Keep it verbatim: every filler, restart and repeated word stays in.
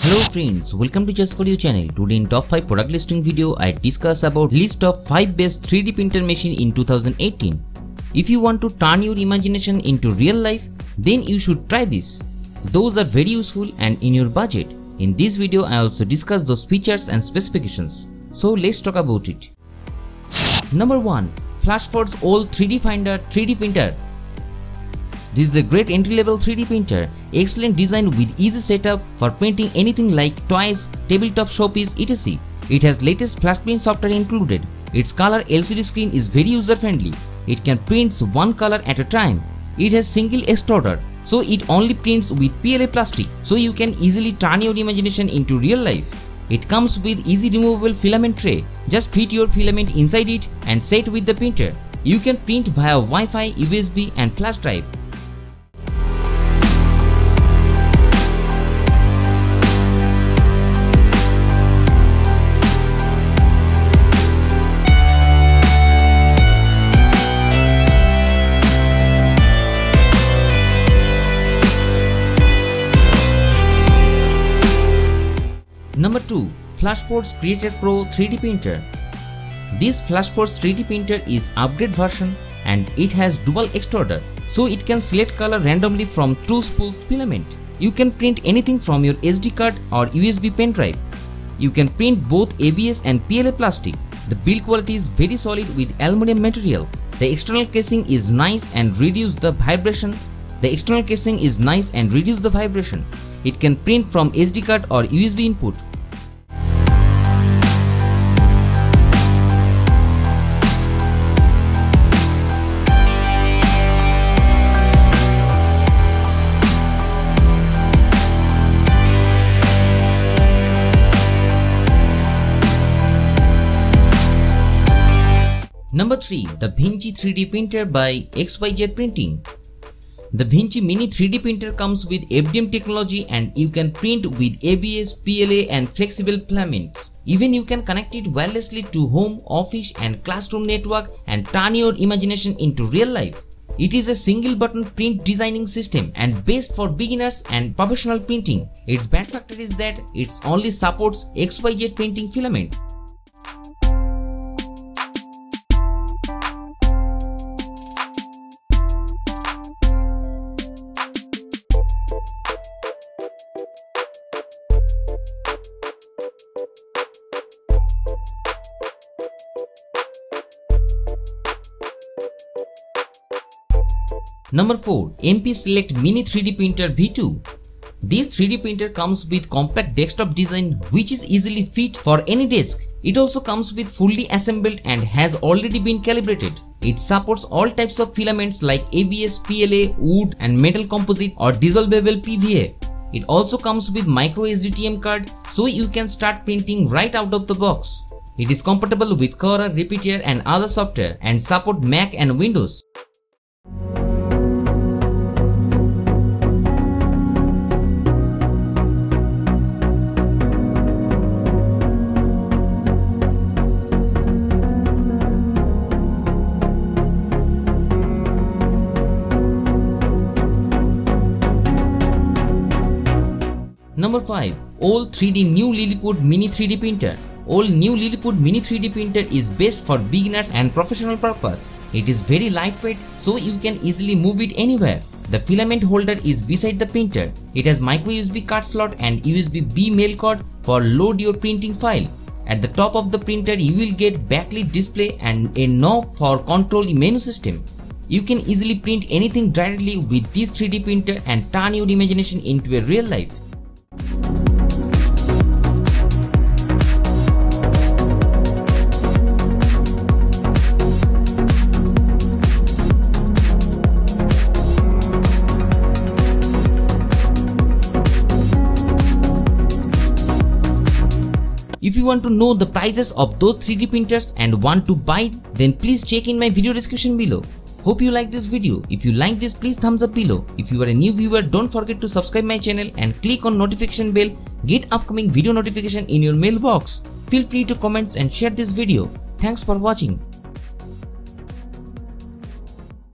Hello friends, welcome to Just For You channel. Today in top five product listing video, I discuss about list of five best three D printer machine in two thousand eighteen. If you want to turn your imagination into real life, then you should try this. Those are very useful and in your budget. In this video, I also discuss those features and specifications. So let's talk about it. Number one. Flashforge Old three D Finder three D Printer. This is a great entry-level three D printer, excellent design with easy setup for printing anything like toys, tabletop showpiece, et cetera. It has latest flash print software included. Its color L C D screen is very user-friendly. It can print one color at a time. It has single extruder, so it only prints with P L A plastic, so you can easily turn your imagination into real life. It comes with easy removable filament tray. Just fit your filament inside it and set with the printer. You can print via Wi-Fi, U S B and flash drive. Number two. Flashforge Creator Pro three D Printer. This Flashforge three D printer is upgrade version and it has dual extruder, so it can select color randomly from two spools filament. You can print anything from your S D card or U S B pen drive. You can print both A B S and P L A plastic. The build quality is very solid with aluminum material. The external casing is nice and reduce the vibration. The external casing is nice and reduce the vibration. It can print from S D card or U S B input. Number three. The Vinci three D Printer by X Y Z Printing. The Vinci Mini three D printer comes with F D M technology and you can print with A B S, P L A and flexible filaments. Even you can connect it wirelessly to home, office and classroom network and turn your imagination into real life. It is a single button print designing system and best for beginners and professional printing. Its bad factor is that it only supports X Y Z printing filament. Number four. M P Select Mini three D Printer V two. This three D printer comes with compact desktop design which is easily fit for any desk. It also comes with fully assembled and has already been calibrated. It supports all types of filaments like A B S, P L A, wood and metal composite or dissolvable P V A. It also comes with micro S D T M card, so you can start printing right out of the box. It is compatible with Cora, Repeater and other software and support Mac and Windows. Number five. Old three D New Lilliput Mini three D Printer. Old New Lilliput Mini three D Printer is best for beginners and professional purpose. It is very lightweight, so you can easily move it anywhere. The filament holder is beside the printer. It has micro U S B card slot and U S B B mail card for load your printing file. At the top of the printer you will get backlit display and a knob for control menu system. You can easily print anything directly with this three D printer and turn your imagination into a real life. If you want to know the prices of those three D printers and want to buy, then please check in my video description below. Hope you like this video. If you like this, please thumbs up below. If you are a new viewer, don't forget to subscribe my channel and click on notification bell. Get upcoming video notification in your mailbox. Feel free to comment and share this video. Thanks for watching.